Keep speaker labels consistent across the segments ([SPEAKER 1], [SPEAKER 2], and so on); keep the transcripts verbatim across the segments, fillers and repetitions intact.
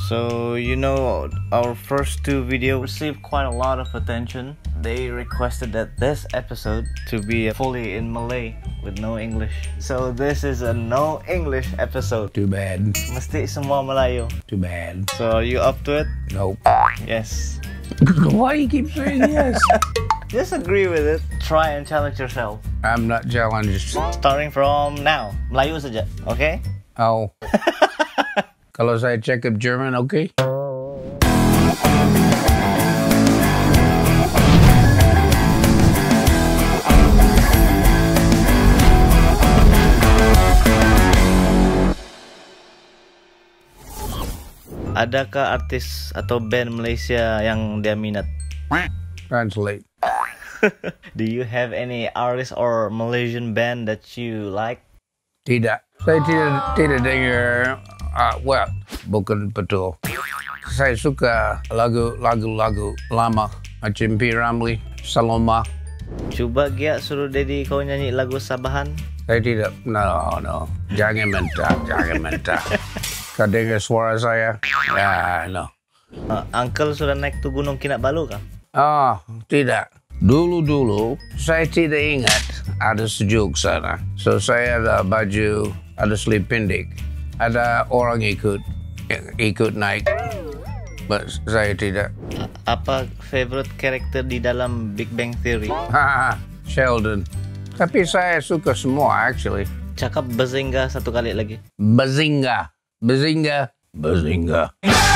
[SPEAKER 1] So, you know, our first two videos received quite a lot of attention. They requested that this episode to be fully in Malay with no English. So this is a no English episode.
[SPEAKER 2] Too bad.
[SPEAKER 1] Mesti semua Melayu.
[SPEAKER 2] Too bad.
[SPEAKER 1] So, are you up to it?
[SPEAKER 2] Nope.
[SPEAKER 1] Yes.
[SPEAKER 2] Why you keep saying yes?
[SPEAKER 1] Just agree with it. Try and challenge yourself.
[SPEAKER 2] I'm not challenged.
[SPEAKER 1] Starting from now. Melayu saja, okay?
[SPEAKER 2] Oh. Kalau saya cakap German, okay?
[SPEAKER 1] Adakah artis atau band Malaysia yang dia minat?
[SPEAKER 2] Translate.
[SPEAKER 1] Do you have any artist or Malaysian band that you like?
[SPEAKER 2] Tidak. Saya tidak tidak dengar. Uh, well, bukan betul. Saya suka lagu-lagu lama macam P. Ramlee, Saloma.
[SPEAKER 1] Coba Gia suruh Dedi kau nyanyi lagu Sabahan.
[SPEAKER 2] Saya tidak. No, no. Jangan minta, jangan minta. Kau dengar suara saya? Ya, no.
[SPEAKER 1] Uh, Uncle sudah naik tu Gunung Kinabalu kah?
[SPEAKER 2] Oh, tidak. Dulu-dulu saya tidak ingat ada sejuk sana. So saya ada baju, ada slip pendek. Ada orang ikut, ikut naik. But saya tidak.
[SPEAKER 1] Apa favorite karakter di dalam Big Bang Theory?
[SPEAKER 2] Ha, Sheldon. Tapi saya suka semua actually.
[SPEAKER 1] Cakap Bazinga satu kali lagi.
[SPEAKER 2] Bazinga. Bazinga. Bazinga.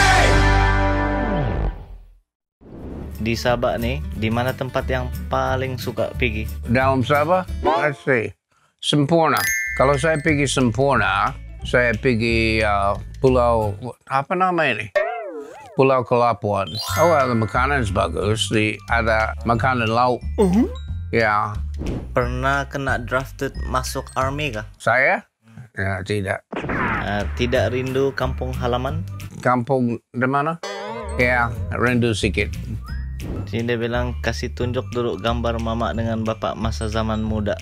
[SPEAKER 1] Di Sabah nih, di mana tempat yang paling suka pergi?
[SPEAKER 2] Dalam Sabah? Let's see. Sempurna. Kalau saya pergi Sempurna, saya pergi uh, pulau, apa nama ini? Pulau Kelapuan. Oh, ada makanan bagus. Di, ada makanan laut. Uh-huh. Ya.
[SPEAKER 1] Pernah kena drafted masuk army kah?
[SPEAKER 2] Saya? Ya, tidak.
[SPEAKER 1] Uh, tidak rindu kampung halaman?
[SPEAKER 2] Kampung di mana? Ya, rindu sedikit.
[SPEAKER 1] Jadi dia bilang kasih tunjuk dulu gambar mama dengan bapak masa zaman muda.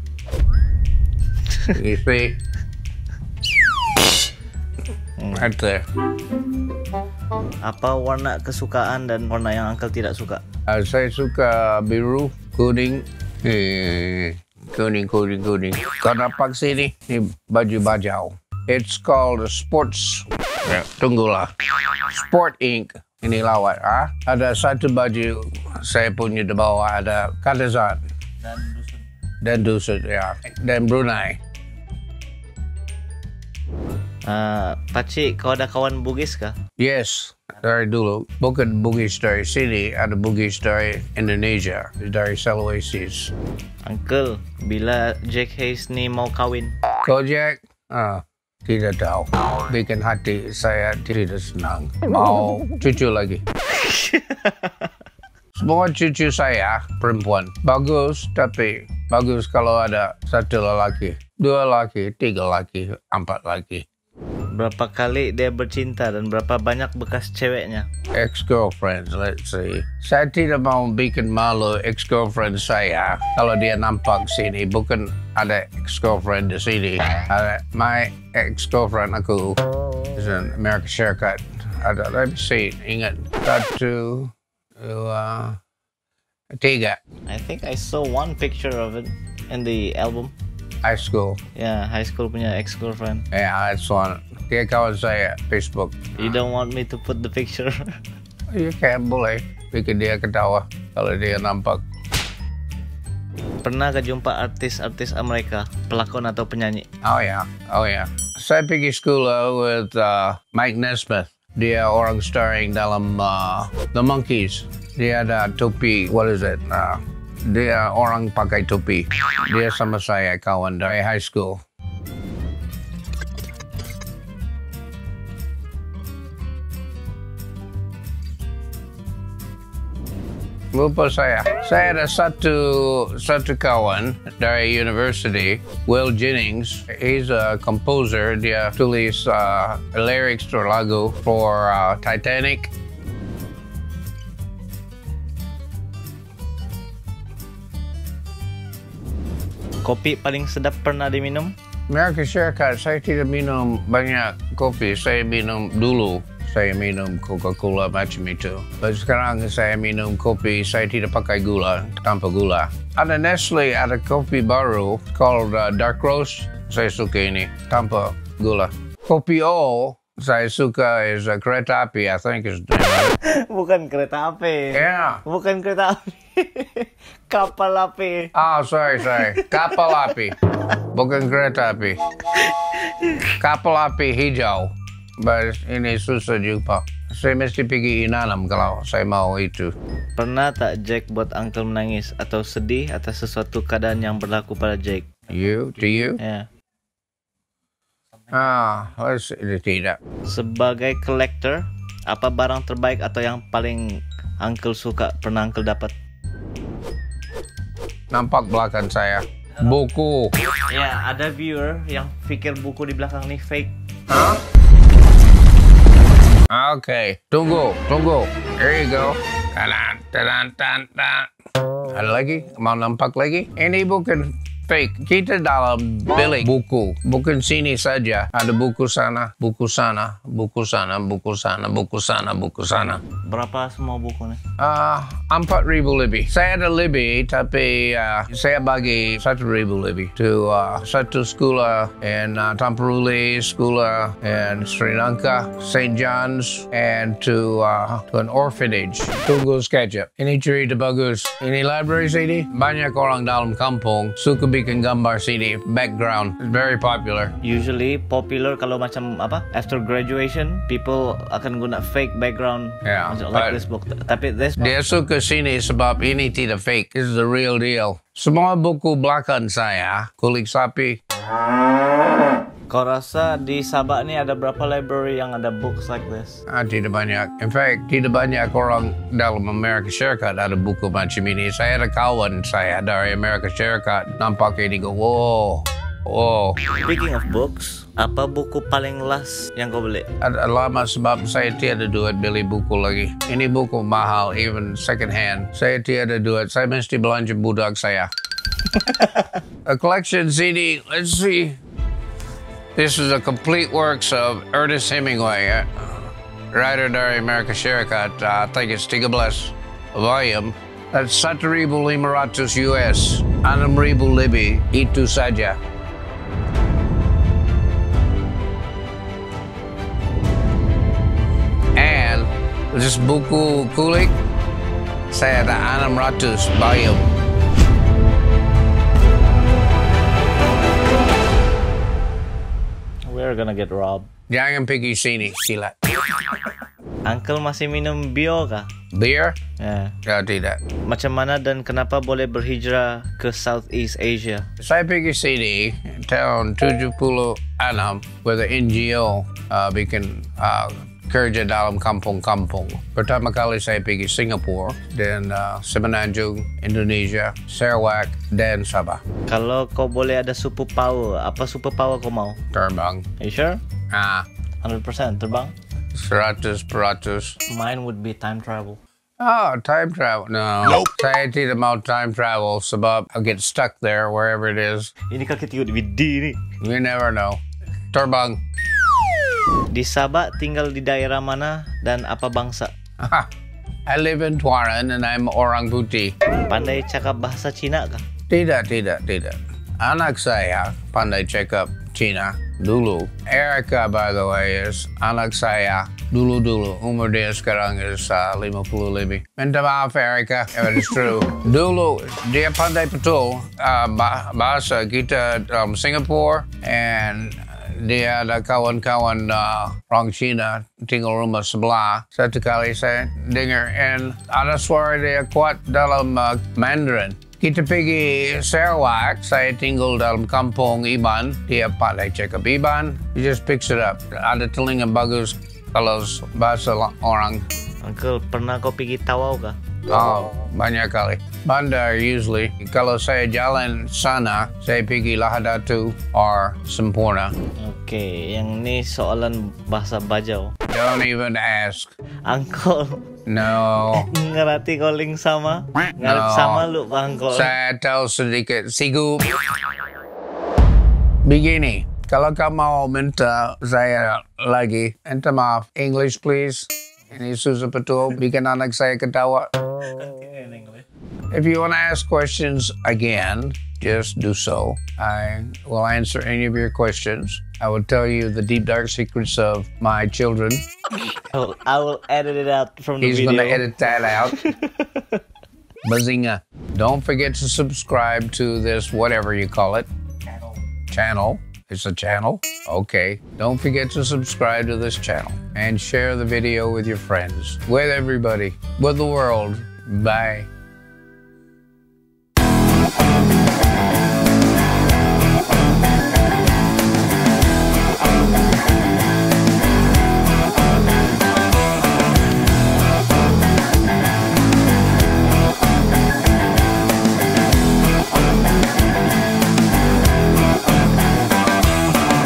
[SPEAKER 2] You see? Right there.
[SPEAKER 1] Apa warna kesukaan dan warna yang Uncle tidak suka?
[SPEAKER 2] Uh, saya suka biru, kuning, eh, kuning, kuning, kuning. Kau nampak sini? Ini baju bajau. It's called sports. Ya, tunggulah. Sport Ink. Ini lawat. Ah, ada satu baju saya punya di bawah ada Kadazan.
[SPEAKER 1] Dan dusun.
[SPEAKER 2] Dan dusun, ya. Dan Brunei.
[SPEAKER 1] Uh, Pakcik, kau ada kawan Bugis kah?
[SPEAKER 2] Yes, dari dulu. Bukan Bugis dari sini, ada Bugis dari Indonesia, dari Sulawesi.
[SPEAKER 1] Uncle, bila Jack Hayes ni mau kawin?
[SPEAKER 2] Kau Jack? Ah, tidak tahu. Bikin hati saya tidak senang. Mau cucu lagi. Semua cucu saya perempuan. Bagus, tapi bagus kalau ada satu lelaki. Dua lelaki, tiga lelaki, empat lelaki.
[SPEAKER 1] Berapa kali dia bercinta dan berapa banyak bekas ceweknya?
[SPEAKER 2] Ex-girlfriends, let's see. Saya tidak mau bikin malu ex-girlfriend saya. Kalau dia nampak sini, bukan ada ex-girlfriend di sini. Ada my ex-girlfriend aku is an American Shortcut. Ada, let me see, ingat. Satu, dua, tiga.
[SPEAKER 1] I think I saw one picture of it in the album.
[SPEAKER 2] High school.
[SPEAKER 1] Yeah, high school punya ex-girlfriend.
[SPEAKER 2] Yeah, that's one. Dia kawan saya, Facebook.
[SPEAKER 1] You don't want me to put the picture?
[SPEAKER 2] You can, boleh. Bikin dia ketawa kalau dia nampak.
[SPEAKER 1] Pernah ke jumpa artis-artis Amerika, pelakon atau penyanyi?
[SPEAKER 2] Oh ya, yeah. oh ya. Yeah. Saya pergi sekolah with uh, Mike Nesmith. Dia orang starring dalam uh, The Monkees. Dia ada topi, what is it? Uh, dia orang pakai topi. Dia sama saya kawan dari high school. Lupa saya. Saya ada satu satu kawan dari university, Will Jennings. He's a composer. Dia tulis uh, lyrics for lagu for uh, Titanic.
[SPEAKER 1] Kopi paling sedap pernah diminum?
[SPEAKER 2] American Shortcut, saya tidak minum banyak kopi. Saya minum dulu. saya minum Coca-Cola macam itu. But sekarang saya minum kopi, saya tidak pakai gula, tanpa gula. Ada Nestle, ada kopi baru called uh, Dark Roast. Saya suka ini, tanpa gula. Kopi O, saya suka is uh, kereta api, I think is.
[SPEAKER 1] Bukan kereta api.
[SPEAKER 2] Yeah.
[SPEAKER 1] Bukan kereta api. Kapal api.
[SPEAKER 2] Ah, oh, sorry, sorry. Kapal api. Bukan kereta api. Kapal api hijau. But ini susah jumpa. Saya mesti pergi inanam kalau saya mau itu.
[SPEAKER 1] Pernah tak Jack buat Uncle menangis atau sedih atas sesuatu keadaan yang berlaku pada Jack?
[SPEAKER 2] You? Do you?
[SPEAKER 1] Ya. Yeah.
[SPEAKER 2] Ah, let's tidak.
[SPEAKER 1] Sebagai collector, apa barang terbaik atau yang paling Uncle suka pernah Uncle dapat?
[SPEAKER 2] Nampak belakang saya. Buku.
[SPEAKER 1] Ya, ada viewer yang pikir buku di belakang ini fake.
[SPEAKER 2] Huh? Oke, okay. tunggu, tunggu. Here you go. Tadan, tadan, tadan. Ada lagi? Mau nampak lagi? Ini bukan fake. Kita dalam bilik buku. Bukan sini saja. Ada buku sana, buku sana, buku sana, buku sana, buku sana, buku sana.
[SPEAKER 1] Berapa semua buku nih?
[SPEAKER 2] Uh, empat ribu lebih. Saya ada lebih, tapi uh, saya bagi satu ribu lebih. To uh, satu sekolah in uh, Tampuruli, sekolah in Sri Lanka, Saint John's, and to, uh, to an orphanage. Tunggu sekejap. Ini cerita bagus. Ini library sini. Banyak orang dalam kampung suka bikin gambar sini. Background. It's very popular.
[SPEAKER 1] Usually popular kalau macam apa? After graduation, people akan guna fake background.
[SPEAKER 2] Yeah.
[SPEAKER 1] Like this book. Tapi this book,
[SPEAKER 2] dia suka sini sebab ini tidak fake. This is the real deal. Semua buku belakang saya kulit sapi.
[SPEAKER 1] Kau rasa di Sabah ni ada berapa library yang ada books like this?
[SPEAKER 2] Ah, tidak banyak. In fact, tidak banyak orang dalam Amerika Syarikat ada buku macam ini. Saya ada kawan saya dari Amerika Syarikat. Nampak ini go, wow. Oh.
[SPEAKER 1] Speaking of books, apa buku paling last yang kau beli?
[SPEAKER 2] Ada lama sebab saya tiada duit beli buku lagi. Ini buku mahal, even second hand. Saya tiada duit. Saya mesti belanja budak saya. A collection C D. Let's see. This is a complete works of Ernest Hemingway, uh, writer dari Amerika Syarikat. Uh, I think it's thirteen volume. That's satu ribu lima ratus U S. enam ribu lebih. Itu saja. And this buku kulit, saya ada enam ratus volume.
[SPEAKER 1] We're gonna get robbed.
[SPEAKER 2] Jangan pergi sini, silat.
[SPEAKER 1] Uncle masih minum bio kah?
[SPEAKER 2] Beer?
[SPEAKER 1] Ya.
[SPEAKER 2] Ya, tidak.
[SPEAKER 1] Macam mana dan kenapa boleh berhijrah ke Southeast Asia?
[SPEAKER 2] Saya pergi sini tahun tujuh puluh enam with the N G O uh, bikin uh, kerja dalam kampung-kampung. Pertama kali saya pergi Singapura dan uh, Semenanjung, Indonesia, Sarawak, dan Sabah.
[SPEAKER 1] Kalau kau boleh ada superpower, apa superpower kau mau?
[SPEAKER 2] Terbang.
[SPEAKER 1] Are you sure?
[SPEAKER 2] Ah,
[SPEAKER 1] one hundred percent terbang?
[SPEAKER 2] seratus peratus.
[SPEAKER 1] Mine would be time travel.
[SPEAKER 2] Oh, time travel. No. Nope. Saya tidak mau time travel sebab I'll get stuck there wherever it is.
[SPEAKER 1] Ini kaki tiga D V D ni.
[SPEAKER 2] You never know. Terbang.
[SPEAKER 1] Di Sabah tinggal di daerah mana dan apa bangsa?
[SPEAKER 2] I live in Tuaran and I'm orang putih.
[SPEAKER 1] Pandai cakap bahasa Cina kah?
[SPEAKER 2] Tidak, tidak, tidak. Anak saya pandai cakap Cina dulu. Erica, by the way, is anak saya dulu-dulu. Umur dia sekarang is uh, lima puluh lebih. Minta maaf, Erica, if it is true. Dulu, dia pandai betul uh, bahasa kita dalam Singapore, and dia ada kawan-kawan uh, orang Cina tinggal rumah sebelah. Satu kali saya dengar, and ada suara dia kuat dalam uh, Mandarin. Kita pergi Sarawak, saya tinggal dalam kampung Iban. Dia pandai cakap Iban. He just picks it up. Ada telinga bagus kalau bahasa orang.
[SPEAKER 1] Uncle, pernah kau pergi Tawau kah?
[SPEAKER 2] Oh, banyak kali. Bandar usually. Kalau saya jalan sana, saya pergi Lahadatu or Sempurna.
[SPEAKER 1] Oke, okay, yang ni soalan bahasa Bajau.
[SPEAKER 2] Don't even ask.
[SPEAKER 1] Uncle.
[SPEAKER 2] No.
[SPEAKER 1] Ngerti calling sama? Ngerti
[SPEAKER 2] No.
[SPEAKER 1] sama lu, Uncle.
[SPEAKER 2] Saya tahu sedikit. Sigup. Begini, Kalau kau mau minta saya lagi, minta maaf. English please. Ini susah betul bikin anak saya ketawa.
[SPEAKER 1] In English.
[SPEAKER 2] If you want to ask questions again, just do so. I will answer any of your questions. I will tell you the deep dark secrets of my children.
[SPEAKER 1] I will, I will edit it out from the
[SPEAKER 2] He's
[SPEAKER 1] video.
[SPEAKER 2] going to edit that out. Bazinga. Don't forget to subscribe to this, whatever you call it.
[SPEAKER 1] Channel.
[SPEAKER 2] Channel. It's a channel? Okay. Don't forget to subscribe to this channel and share the video with your friends, with everybody, with the world. Bye.